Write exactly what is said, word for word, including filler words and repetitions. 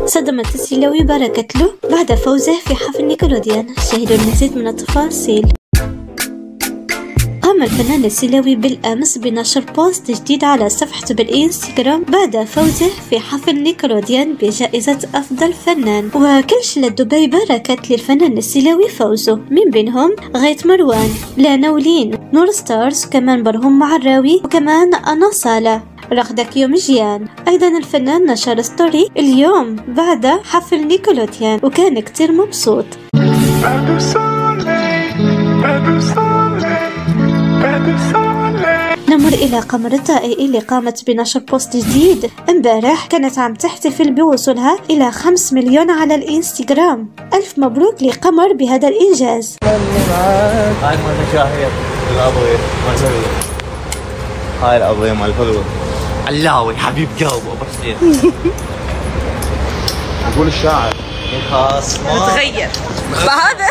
صدمت السلاوي بركة له بعد فوزه في حفل نيكلوديان. شاهدوا المزيد من التفاصيل. قام الفنان السلاوي بالأمس بنشر بوست جديد على صفحته بالإنستغرام بعد فوزه في حفل نيكلوديان بجائزة أفضل فنان، وكل شلة دبي باركت للفنان السلاوي فوزه، من بينهم غيث مروان، لانا ولين، نور ستارز، وكمان برهم معراوي، وكمان أنا صالح، رغدك يوم جيان. أيضا الفنان نشر ستوري اليوم بعد حفل نيكلوديان وكان كتير مبسوط. نمر إلى قمر الطائي اللي قامت بنشر بوست جديد امبارح، كانت عم تحتفل بوصولها إلى خمس مليون على الإنستغرام. ألف مبروك لقمر بهذا الإنجاز. هاي المشاهير الأضوية ما سوي هاي الأضوية مال الحلوة علاوي حبيب قلب أبو حسين. يقول الشاعر خلاص ما تغير فهذا